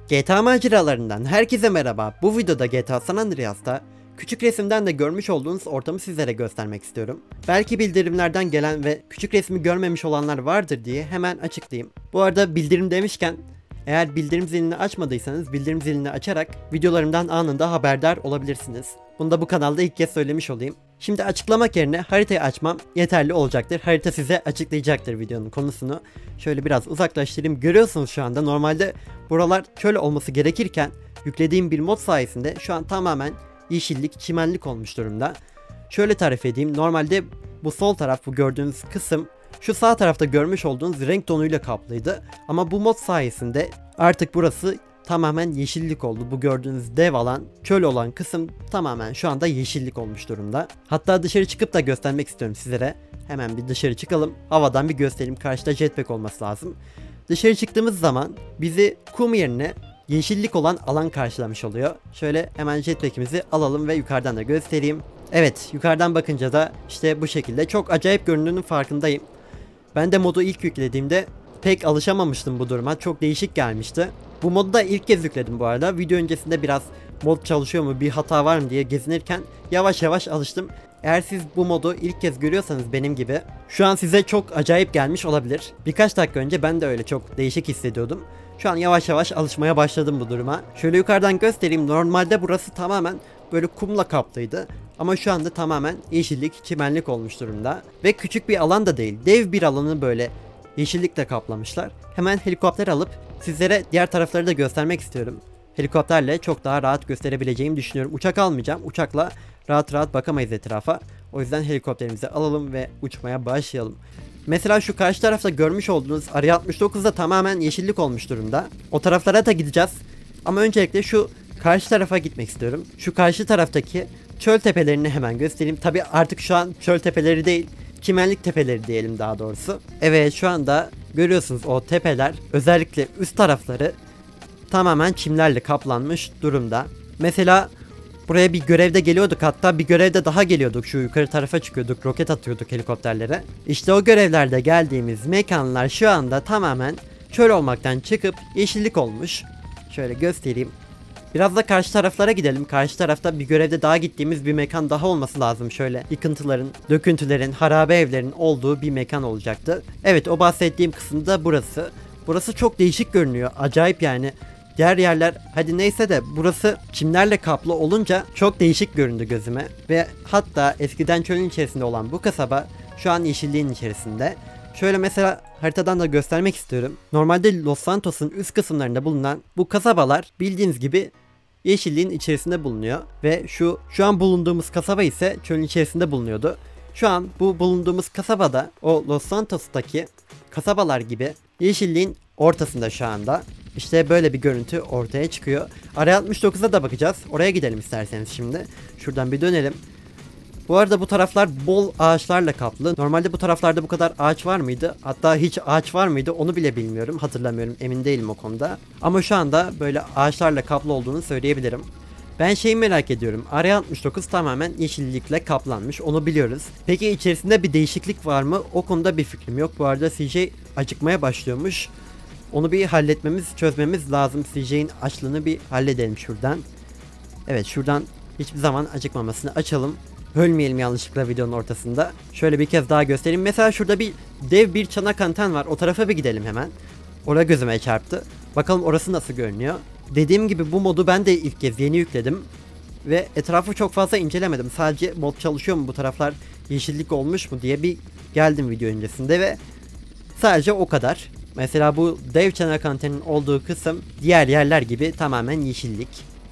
GTA maceralarından herkese merhaba. Bu videoda GTA San Andreas'ta küçük resimden de görmüş olduğunuz ortamı sizlere göstermek istiyorum. Belki bildirimlerden gelen ve küçük resmi görmemiş olanlar vardır diye hemen açıklayayım. Bu arada bildirim demişken, eğer bildirim zilini açmadıysanız bildirim zilini açarak videolarımdan anında haberdar olabilirsiniz. Bunu da bu kanalda ilk kez söylemiş olayım. Şimdi açıklamak yerine haritayı açmam yeterli olacaktır. Harita size açıklayacaktır videonun konusunu. Şöyle biraz uzaklaştırayım. Görüyorsunuz şu anda normalde buralar çöl olması gerekirken yüklediğim bir mod sayesinde şu an tamamen yeşillik, çimenlik olmuş durumda. Şöyle tarif edeyim. Normalde bu sol taraf, bu gördüğünüz kısım şu sağ tarafta görmüş olduğunuz renk tonuyla kaplıydı. Ama bu mod sayesinde artık burası tamamen yeşillik oldu. Bu gördüğünüz dev alan, çöl olan kısım tamamen şu anda yeşillik olmuş durumda. Hatta dışarı çıkıp da göstermek istiyorum sizlere. Hemen bir dışarı çıkalım. Havadan bir göstereyim. Karşıda jetpack olması lazım. Dışarı çıktığımız zaman bizi kum yerine yeşillik olan alan karşılamış oluyor. Şöyle hemen jetpack'imizi alalım ve yukarıdan da göstereyim. Evet, yukarıdan bakınca da işte bu şekilde çok acayip göründüğünün farkındayım. Ben de modu ilk yüklediğimde pek alışamamıştım bu duruma. Çok değişik gelmişti. Bu modu da ilk kez yükledim bu arada. Video öncesinde biraz mod çalışıyor mu, bir hata var mı diye gezinirken yavaş yavaş alıştım. Eğer siz bu modu ilk kez görüyorsanız benim gibi şu an size çok acayip gelmiş olabilir. Birkaç dakika önce ben de öyle çok değişik hissediyordum. Şu an yavaş yavaş alışmaya başladım bu duruma. Şöyle yukarıdan göstereyim. Normalde burası tamamen böyle kumla kaplıydı. Ama şu anda tamamen yeşillik, çimenlik olmuş durumda. Ve küçük bir alan da değil. Dev bir alanı böyle yeşillikle kaplamışlar. Hemen helikopter alıp sizlere diğer tarafları da göstermek istiyorum. Helikopterle çok daha rahat gösterebileceğimi düşünüyorum. Uçak almayacağım. Uçakla rahat rahat bakamayız etrafa. O yüzden helikopterimizi alalım ve uçmaya başlayalım. Mesela şu karşı tarafta görmüş olduğunuz Area 69'da tamamen yeşillik olmuş durumda. O taraflara da gideceğiz. Ama öncelikle şu karşı tarafa gitmek istiyorum. Şu karşı taraftaki çöl tepelerini hemen göstereyim. Tabi artık şu an çöl tepeleri değil, çimenlik tepeleri diyelim daha doğrusu. Evet, şu anda görüyorsunuz o tepeler, özellikle üst tarafları tamamen çimlerle kaplanmış durumda. Mesela buraya bir görevde geliyorduk, hatta bir görevde daha geliyorduk, şu yukarı tarafa çıkıyorduk, roket atıyorduk helikopterlere. İşte o görevlerde geldiğimiz mekanlar şu anda tamamen çöl olmaktan çıkıp yeşillik olmuş. Şöyle göstereyim. Biraz da karşı taraflara gidelim. Karşı tarafta bir görevde daha gittiğimiz bir mekan daha olması lazım. Şöyle yıkıntıların, döküntülerin, harabe evlerin olduğu bir mekan olacaktı. Evet, o bahsettiğim kısımda burası. Burası çok değişik görünüyor. Acayip yani. Diğer yerler hadi neyse de burası çimlerle kaplı olunca çok değişik göründü gözüme. Ve hatta eskiden çölün içerisinde olan bu kasaba şu an yeşilliğin içerisinde. Şöyle mesela haritadan da göstermek istiyorum. Normalde Los Santos'un üst kısımlarında bulunan bu kasabalar bildiğiniz gibi yeşilliğin içerisinde bulunuyor. Ve şu an bulunduğumuz kasaba ise çölün içerisinde bulunuyordu. Şu an bu bulunduğumuz kasabada o Los Santos'taki kasabalar gibi yeşilliğin ortasında şu anda. İşte böyle bir görüntü ortaya çıkıyor. Area 69'a da bakacağız. Oraya gidelim isterseniz şimdi. Şuradan bir dönelim. Bu arada bu taraflar bol ağaçlarla kaplı. Normalde bu taraflarda bu kadar ağaç var mıydı? Hatta hiç ağaç var mıydı? Onu bile bilmiyorum. Hatırlamıyorum. Emin değilim o konuda. Ama şu anda böyle ağaçlarla kaplı olduğunu söyleyebilirim. Ben şeyi merak ediyorum. Area 69 tamamen yeşillikle kaplanmış. Onu biliyoruz. Peki içerisinde bir değişiklik var mı? O konuda bir fikrim yok. Bu arada CJ acıkmaya başlıyormuş. Onu bir halletmemiz, çözmemiz lazım. CJ'in açlığını bir halledelim şuradan. Evet, şuradan hiçbir zaman acıkmamasını açalım. Ölmeyelim yanlışlıkla videonun ortasında. Şöyle bir kez daha göstereyim. Mesela şurada bir dev bir çanak anten var. O tarafa bir gidelim hemen. Orada gözüme çarptı. Bakalım orası nasıl görünüyor. Dediğim gibi bu modu ben de ilk kez yeni yükledim. Ve etrafı çok fazla incelemedim. Sadece mod çalışıyor mu, bu taraflar yeşillik olmuş mu diye bir geldim video öncesinde ve sadece o kadar. Mesela bu dev çanak antenin olduğu kısım diğer yerler gibi tamamen yeşillik.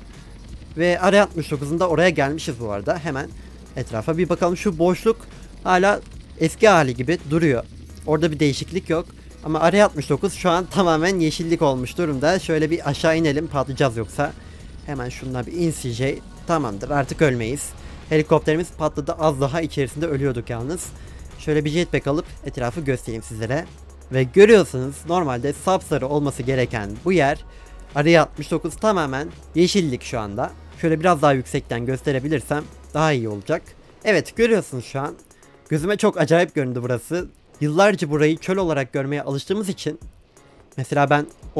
Ve Area 69'un da oraya gelmişiz bu arada. Hemen etrafa bir bakalım. Şu boşluk hala eski hali gibi duruyor. Orada bir değişiklik yok. Ama Area 69 şu an tamamen yeşillik olmuş durumda. Şöyle bir aşağı inelim, patlayacağız yoksa. Hemen şundan bir in CJ. Tamamdır, artık ölmeyiz. Helikopterimiz patladı, az daha içerisinde ölüyorduk yalnız. Şöyle bir jetpack alıp etrafı göstereyim sizlere. Ve görüyorsunuz normalde sapsarı olması gereken bu yer Area 69 tamamen yeşillik şu anda. Şöyle biraz daha yüksekten gösterebilirsem daha iyi olacak. Evet, görüyorsunuz şu an. Gözüme çok acayip göründü burası. Yıllarca burayı çöl olarak görmeye alıştığımız için mesela ben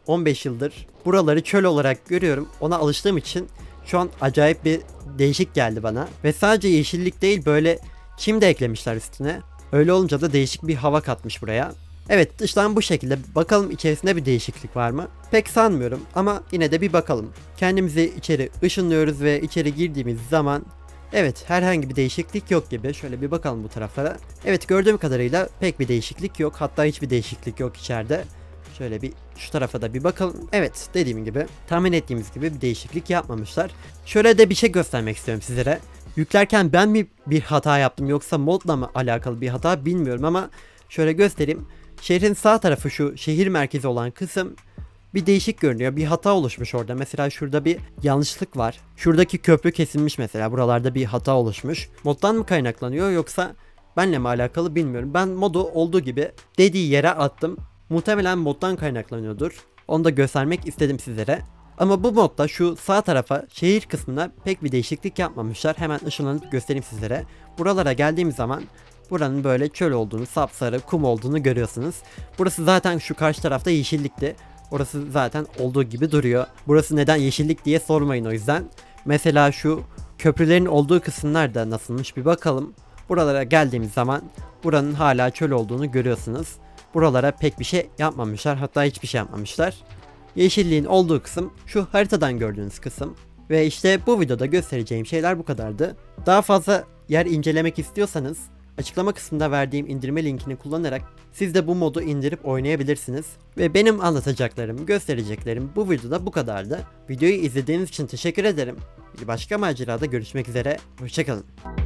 15 yıldır buraları çöl olarak görüyorum. Ona alıştığım için şu an acayip bir değişik geldi bana. Ve sadece yeşillik değil, böyle çim de eklemişler üstüne. Öyle olunca da değişik bir hava katmış buraya. Evet, dıştan bu şekilde. Bakalım içerisinde bir değişiklik var mı? Pek sanmıyorum ama yine de bir bakalım. Kendimizi içeri ışınlıyoruz ve içeri girdiğimiz zaman evet, herhangi bir değişiklik yok gibi. Şöyle bir bakalım bu taraflara. Evet, gördüğüm kadarıyla pek bir değişiklik yok. Hatta hiçbir değişiklik yok içeride. Şöyle bir şu tarafa da bir bakalım. Evet, dediğim gibi, tahmin ettiğimiz gibi bir değişiklik yapmamışlar. Şöyle de bir şey göstermek istiyorum sizlere. Yüklerken ben mi bir hata yaptım yoksa modla mı alakalı bir hata bilmiyorum ama şöyle göstereyim. Şehrin sağ tarafı, şu şehir merkezi olan kısım bir değişik görünüyor. Bir hata oluşmuş orada. Mesela şurada bir yanlışlık var. Şuradaki köprü kesilmiş mesela. Buralarda bir hata oluşmuş. Moddan mı kaynaklanıyor yoksa benle mi alakalı bilmiyorum. Ben modu olduğu gibi dediği yere attım. Muhtemelen moddan kaynaklanıyordur. Onu da göstermek istedim sizlere. Ama bu modda şu sağ tarafa, şehir kısmına pek bir değişiklik yapmamışlar. Hemen ışınlanıp göstereyim sizlere. Buralara geldiğim zaman buranın böyle çöl olduğunu, sapsarı kum olduğunu görüyorsunuz. Burası zaten şu karşı tarafta yeşillikti. Orası zaten olduğu gibi duruyor. Burası neden yeşillik diye sormayın o yüzden. Mesela şu köprülerin olduğu kısımlar da nasılmış bir bakalım. Buralara geldiğimiz zaman buranın hala çöl olduğunu görüyorsunuz. Buralara pek bir şey yapmamışlar, hatta hiçbir şey yapmamışlar. Yeşilliğin olduğu kısım şu haritadan gördüğünüz kısım. Ve işte bu videoda göstereceğim şeyler bu kadardı. Daha fazla yer incelemek istiyorsanız açıklama kısmında verdiğim indirme linkini kullanarak siz de bu modu indirip oynayabilirsiniz. Ve benim anlatacaklarım, göstereceklerim bu videoda bu kadardı. Videoyu izlediğiniz için teşekkür ederim. Bir başka macerada görüşmek üzere. Hoşçakalın.